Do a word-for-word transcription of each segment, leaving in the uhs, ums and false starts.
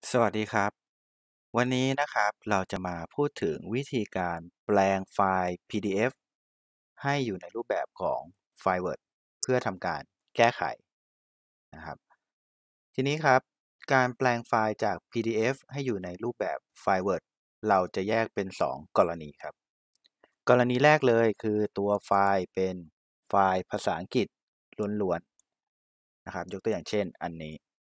สวัสดีครับวันนี้นะครับเราจะมาพูดถึงวิธีการแปลงไฟล์ พี ดี เอฟ ให้อยู่ในรูปแบบของไฟล์ Word เพื่อทำการแก้ไขนะครับทีนี้ครับการแปลงไฟล์จาก พี ดี เอฟ ให้อยู่ในรูปแบบไฟล์ Word เราจะแยกเป็นสองกรณีครับกรณีแรกเลยคือตัวไฟล์เป็นไฟล์ภาษาอังกฤษล้วนๆนะครับยกตัวอย่างเช่นอันนี้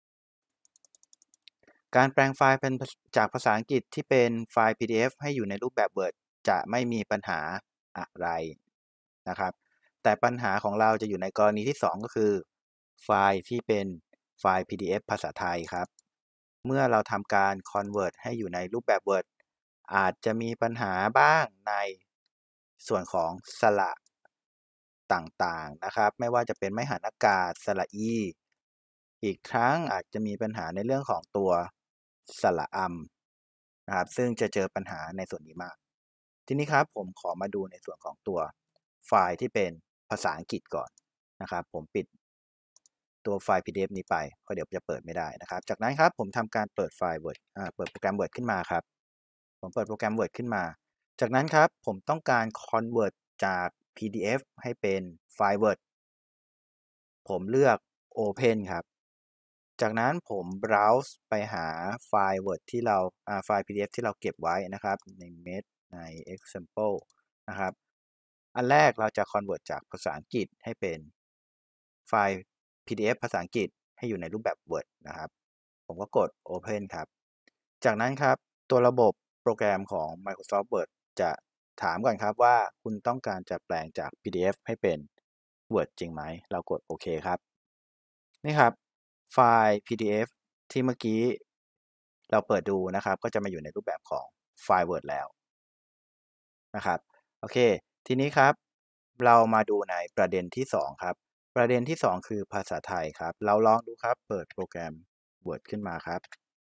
การแปลงไฟล์เป็นจากภาษาอังกฤษที่เป็นไฟล์ พี ดี เอฟ ให้อยู่ในรูปแบบ Word จะไม่มีปัญหาอะไรนะครับแต่ปัญหาของเราจะอยู่ในกรณีที่สองก็คือไฟล์ที่เป็นไฟล์ พี ดี เอฟ ภาษาไทยครับเมื่อเราทำการ Convert ให้อยู่ในรูปแบบ Word อาจจะมีปัญหาบ้างในส่วนของสระต่างๆนะครับไม่ว่าจะเป็นไม้หันอากาศสระอีอีกครั้งอาจจะมีปัญหาในเรื่องของตัวสระอำนะครับซึ่งจะเจอปัญหาในส่วนนี้มากทีนี้ครับผมขอมาดูในส่วนของตัวไฟล์ที่เป็นภาษาอังกฤษก่อนนะครับผมปิดตัวไฟล์ พี ดี เอฟ นี้ไปเพราะเดี๋ยวจะเปิดไม่ได้นะครับจากนั้นครับผมทำการเปิดไฟล์ Word อ่าเปิดโปรแกรม Word ขึ้นมาครับผมเปิดโปรแกรม Word ขึ้นมาจากนั้นครับผมต้องการ Convert จาก พี ดี เอฟ ให้เป็นไฟล์ Word ผมเลือก Open ครับ จากนั้นผม browse ไปหาไฟล์ Word ที่เราอ่าไฟล์ พี ดี เอฟ ที่เราเก็บไว้นะครับใน Met ใน Example นะครับอันแรกเราจะ convert จากภาษาอังกฤษให้เป็นไฟล์ พี ดี เอฟ ภาษาอังกฤษให้อยู่ในรูปแบบ Word นะครับผมก็กด Open ครับจากนั้นครับตัวระบบโปรแกรมของ Microsoft Word จะถามก่อนครับว่าคุณต้องการจะแปลงจาก พี ดี เอฟ ให้เป็น Word จริงไหมเรากดโอเคครับนี่ครับ ไฟล์ พี ดี เอฟ ที่เมื่อกี้เราเปิดดูนะครับก็จะมาอยู่ในรูปแบบของไฟล์ Word แล้วนะครับโอเคทีนี้ครับเรามาดูในประเด็นที่สองครับประเด็นที่สองคือภาษาไทยครับเราลองดูครับเปิดโปรแกรม Word ขึ้นมาครับ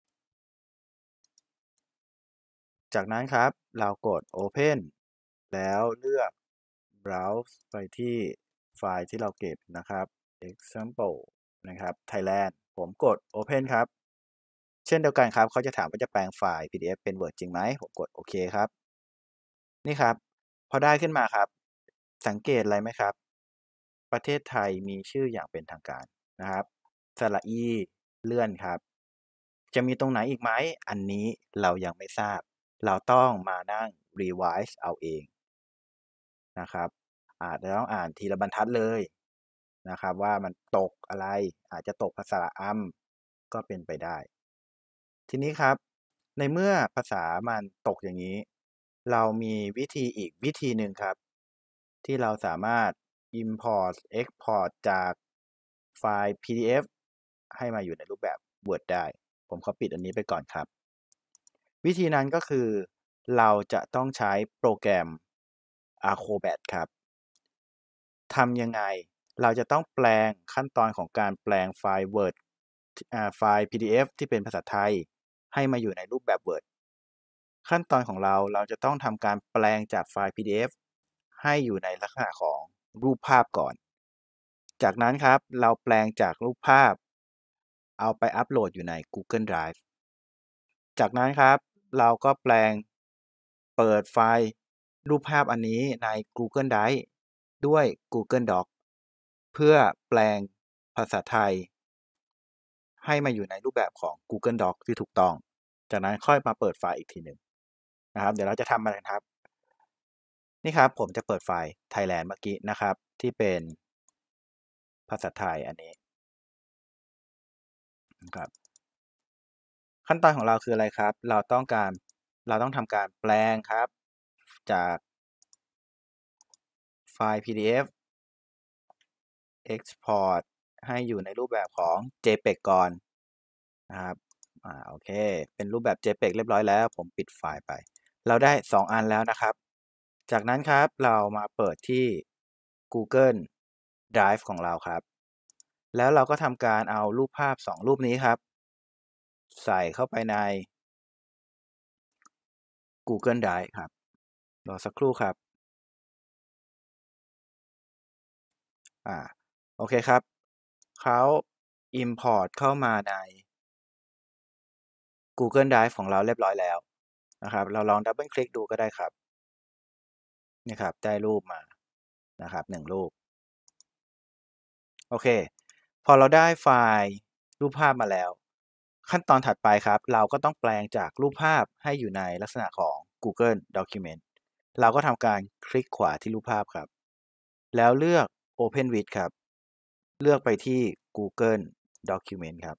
จากนั้นครับเรากด Open แล้วเลือก browse ไปที่ไฟล์ที่เราเก็บนะครับ example นะครับ Thailand ผมกด Open ครับ เช่นเดียวกันครับเขาจะถามว่าจะแปลงไฟล์ พี ดี เอฟ เป็น Word จริงไหมผมกดโอเคครับนี่ครับพอได้ขึ้นมาครับสังเกตอะไรไหมครับประเทศไทยมีชื่ออย่างเป็นทางการนะครับสระอีเลื่อนครับจะมีตรงไหนอีกไหมอันนี้เรายังไม่ทราบเราต้องมานั่ง revise เอาเองนะครับอาจจะต้องอ่านทีละบรรทัดเลยนะครับว่ามันตกอะไรอาจจะตกภาษาอัมก็เป็นไปได้ ทีนี้ครับในเมื่อภาษามันตกอย่างนี้เรามีวิธีอีกวิธีหนึ่งครับที่เราสามารถ import export จากไฟล์ พี ดี เอฟ ให้มาอยู่ในรูปแบบ Word ได้ผมขอปิดอันนี้ไปก่อนครับวิธีนั้นก็คือเราจะต้องใช้โปรแกรม Acrobat ครับทำยังไงเราจะต้องแปลงขั้นตอนของการแปลงไฟล์ Word อ่าไฟล์ พี ดี เอฟ ที่เป็นภาษาไทยให้มาอยู่ในรูปแบบ Word ขั้นตอนของเราเราจะต้องทำการแปลงจากไฟล์ พี ดี เอฟ ให้อยู่ในลักษณะของรูปภาพก่อน จากนั้นครับเราแปลงจากรูปภาพเอาไปอัปโหลดอยู่ใน Google Drive จากนั้นครับเราก็แปลงเปิดไฟล์รูปภาพอันนี้ใน Google Drive ด้วย Google Docs เพื่อแปลงภาษาไทยให้มาอยู่ในรูปแบบของ Google Docs ที่ถูกต้อง จากนั้นค่อยมาเปิดไฟล์อีกทีหนึ่งนะครับเดี๋ยวเราจะทำอะไรครับนี่ครับผมจะเปิดไฟล์ Thailand เมื่อกี้นะครับที่เป็นภาษาไทยอันนี้นะครับขั้นตอนของเราคืออะไรครับเราต้องการเราต้องทำการแปลงครับจากไฟล์ พี ดี เอฟ Export ให้อยู่ในรูปแบบของ JPEG ก่อนนะครับอ่าโอเคเป็นรูปแบบ JPEG เรียบร้อยแล้วผมปิดไฟล์ไปเราได้สององอันแล้วนะครับจากนั้นครับเรามาเปิดที่ Google Drive ของเราครับแล้วเราก็ทำการเอารูปภาพสองรูปนี้ครับใส่เข้าไปใน Google Drive ครับรอสักครู่ครับอ่าโอเคครับเขา Import เข้ามาใน Google Drive ของเราเรียบร้อยแล้วนะครับเราลองดับเบิลคลิกดูก็ได้ครับนี่ครับได้รูปมานะครับหนึ่งรูปโอเคพอเราได้ไฟล์รูปภาพมาแล้วขั้นตอนถัดไปครับเราก็ต้องแปลงจากรูปภาพให้อยู่ในลักษณะของ Google Document เราก็ทำการคลิกขวาที่รูปภาพครับแล้วเลือก Open with ครับเลือกไปที่ Google Document ครับ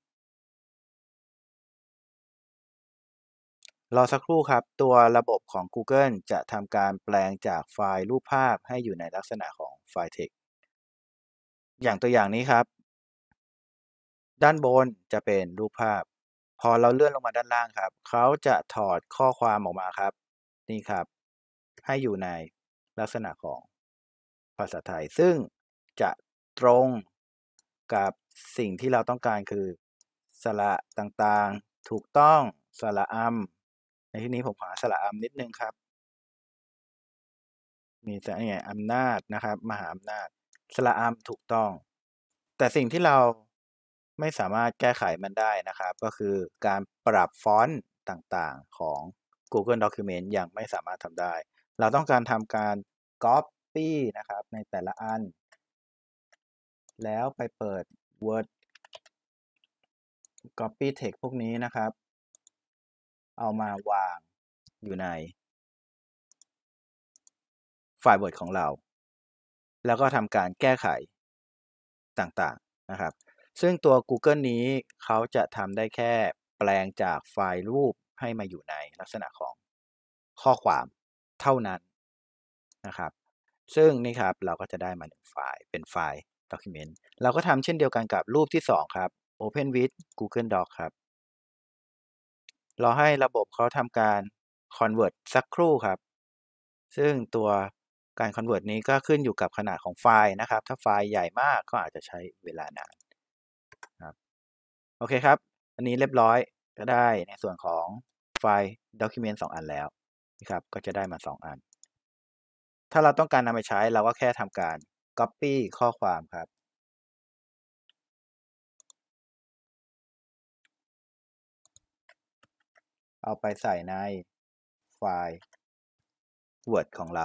รอสักครู่ครับตัวระบบของ Google จะทำการแปลงจากไฟล์รูปภาพให้อยู่ในลักษณะของไฟล์ text อย่างตัวอย่างนี้ครับด้านบนจะเป็นรูปภาพพอเราเลื่อนลงมาด้านล่างครับเขาจะถอดข้อความออกมาครับนี่ครับให้อยู่ในลักษณะของภาษาไทยซึ่งจะตรงกับสิ่งที่เราต้องการคือสระต่างๆถูกต้องสระอำในที่นี้ผมหาสระอำนิดนึงครับมีแต่เนี่ยอำนาจนะครับมหาอำนาจสระอำถูกต้องแต่สิ่งที่เราไม่สามารถแก้ไขมันได้นะครับก็คือการปรับฟอนต์ต่างๆของ Google Document ยังไม่สามารถทำได้เราต้องการทำการ Copy นะครับในแต่ละอันแล้วไปเปิด Word Copy Text พวกนี้นะครับเอามาวางอยู่ในไฟล์ Word ของเราแล้วก็ทำการแก้ไขต่างๆนะครับซึ่งตัว Google นี้เขาจะทำได้แค่แปลงจากไฟล์รูปให้มาอยู่ในลักษณะของข้อความเท่านั้นนะครับซึ่งนี่ครับเราก็จะได้มาหนึ่งไฟล์เป็นไฟล์ Document เราก็ทำเช่นเดียวกันกับรูปที่สองครับ Open with Google Doc ครับรอให้ระบบเขาทำการ Convert สักครู่ครับซึ่งตัวการ Convert นี้ก็ขึ้นอยู่กับขนาดของไฟล์นะครับถ้าไฟล์ใหญ่มากก็อาจจะใช้เวลานานครับโอเคครับอันนี้เรียบร้อยก็ได้ในส่วนของไฟล์ Document สองอันแล้วนะครับก็จะได้มาสองอันถ้าเราต้องการนำไปใช้เราก็แค่ทำการ Copy ข้อความครับเอาไปใส่ในไฟล์ Word ของเรา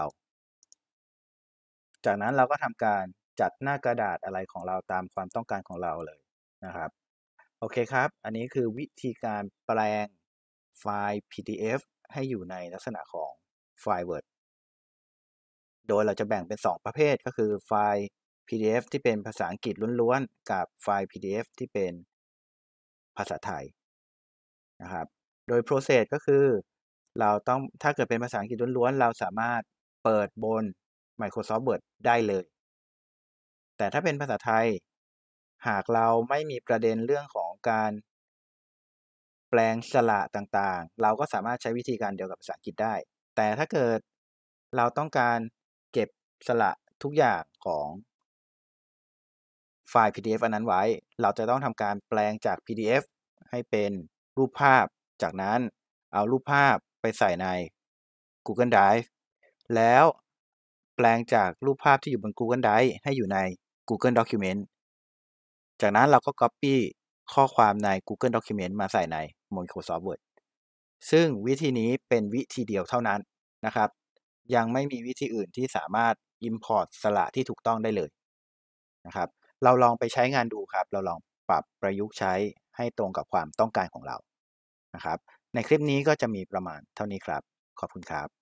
จากนั้นเราก็ทำการจัดหน้ากระดาษอะไรของเราตามความต้องการของเราเลยนะครับโอเคครับอันนี้คือวิธีการแปลงไฟล์ พี ดี เอฟ ให้อยู่ในลักษณะของไฟล์ Word โดยเราจะแบ่งเป็นสองประเภทก็คือไฟล์ พี ดี เอฟ ที่เป็นภาษาอังกฤษล้วนๆกับไฟล์ พี ดี เอฟ ที่เป็นภาษาไทยนะครับโดย process ก็คือเราต้องถ้าเกิดเป็นภาษาอังกฤษล้วนๆเราสามารถเปิดบน Microsoft Word ได้เลยแต่ถ้าเป็นภาษาไทยหากเราไม่มีประเด็นเรื่องของการแปลงสระต่างๆเราก็สามารถใช้วิธีการเดียวกับภาษาอังกฤษได้แต่ถ้าเกิดเราต้องการเก็บสระทุกอย่างของไฟล์ พี ดี เอฟ อันนั้นไว้เราจะต้องทำการแปลงจาก พี ดี เอฟ ให้เป็นรูปภาพจากนั้นเอารูปภาพไปใส่ใน Google Drive แล้วแปลงจากรูปภาพที่อยู่บน Google Drive ให้อยู่ใน Google Document จากนั้นเราก็ Copy ข้อความใน Google Document มาใส่ใน Microsoft Word ซึ่งวิธีนี้เป็นวิธีเดียวเท่านั้นนะครับยังไม่มีวิธีอื่นที่สามารถ Import สระที่ถูกต้องได้เลยนะครับเราลองไปใช้งานดูครับเราลองปรับประยุกต์ใช้ให้ตรงกับความต้องการของเรานะครับในคลิปนี้ก็จะมีประมาณเท่านี้ครับขอบคุณครับ